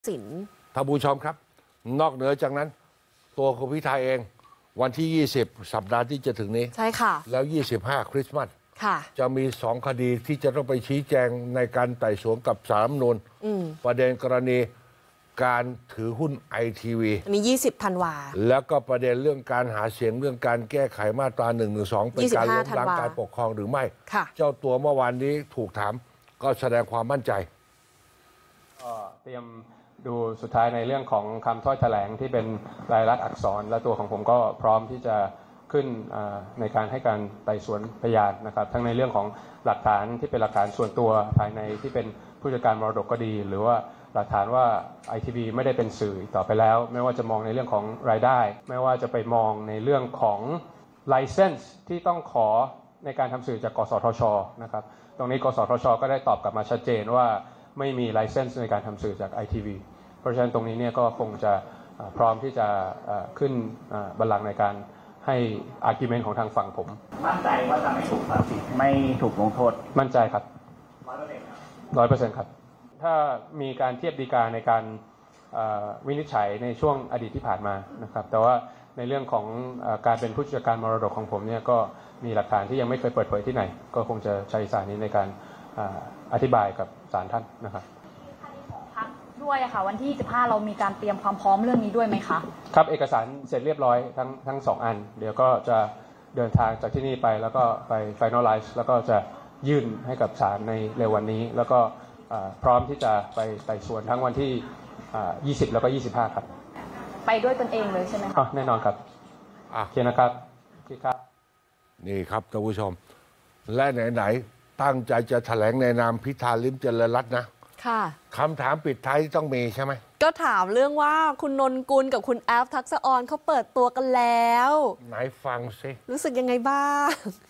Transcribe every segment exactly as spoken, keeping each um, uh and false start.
สินท่านผู้ชมครับนอกเหนือจากนั้นตัวคุณพิธาเองวันที่ยี่สิบสัปดาห์ที่จะถึงนี้ใช่ค่ะแล้วยี่สิบห้าคริสต์มาสค่ะจะมีสองคดีที่จะต้องไปชี้แจงในการไต่สวนกับศาลรัฐธรรมนูญประเด็นกรณีการถือหุ้นไอทีวีมียี่สิบธันวาแล้วก็ประเด็นเรื่องการหาเสียงเรื่องการแก้ไขมาตราหนึ่งหนึ่งสองเป็นการล้มล้างการปกครองหรือไม่เจ้าตัวเมื่อวานนี้ถูกถามก็แสดงความมั่นใจก็เตรียมดูสุดท้ายในเรื่องของคำถ้อยแถลงที่เป็นลายลักษณ์อักษรและตัวของผมก็พร้อมที่จะขึ้นในการให้การไต่สวนพยานนะครับทั้งในเรื่องของหลักฐานที่เป็นหลักฐานส่วนตัวภายในที่เป็นผู้จัดการมรดกก็ดีหรือว่าหลักฐานว่า ไอ ที วี ไม่ได้เป็นสื่อต่อไปแล้วไม่ว่าจะมองในเรื่องของรายได้ไม่ว่าจะไปมองในเรื่องของ license ที่ต้องขอในการทำสื่อจากกสทช.นะครับตรงนี้กสทช.ก็ได้ตอบกลับมาชัดเจนว่าไม่มี license ในการทำสื่อจาก ไอ ที วี เพราะฉะนั้นตรงนี้เนี่ยก็คงจะพร้อมที่จะขึ้นบัลลังก์ในการให้ argument ของทางฝั่งผมมั่นใจว่าจะไม่ถูกตัดสินไม่ถูกลงโทษมั่นใจครับร้อยเปอร์เซ็นต์ครับถ้ามีการเทียบฎีกาในการวินิจฉัยในช่วงอดีตที่ผ่านมานะครับแต่ว่าในเรื่องของการเป็นผู้จัดการมรดกของผมเนี่ยก็มีหลักฐานที่ยังไม่เคยเปิดเผยที่ไหนก็คงจะใช้สารนี้ในการอธิบายกับศาลท่านนะครับด้วยค่ะวันที่ยี่สิบห้าเรามีการเตรียมความพร้อมเรื่องนี้ด้วยไหมคะครับเอกสารเสร็จเรียบร้อยทั้งทั้งสองอันเดี๋ยวก็จะเดินทางจากที่นี่ไปแล้วก็ไป finalize แล้วก็จะยื่นให้กับศาลในเร็ววันนี้แล้วก็พร้อมที่จะไปไต่สวนทั้งวันที่ยี่สิบแล้วก็ยี่สิบห้าครับไปด้วยตนเองเลยใช่ไหมครับแน่นอนครับโอเคนะครับครับนี่ครับท่านผู้ชมและไหนๆตั้งใจจะแถลงในนามพิธาลิ้มเจริญรัตน์นะค่ะคำถามปิดท้ายที่ต้องมีใช่ไหมก็ถามเรื่องว่าคุณนนกุลกับคุณแอฟทักษะออนเขาเปิดตัวกันแล้วไหนฟังสิรู้สึกยังไงบ้าง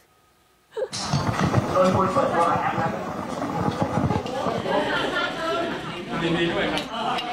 นนกุลเปิดตัวกับแอฟนะยินดีด้วยครับ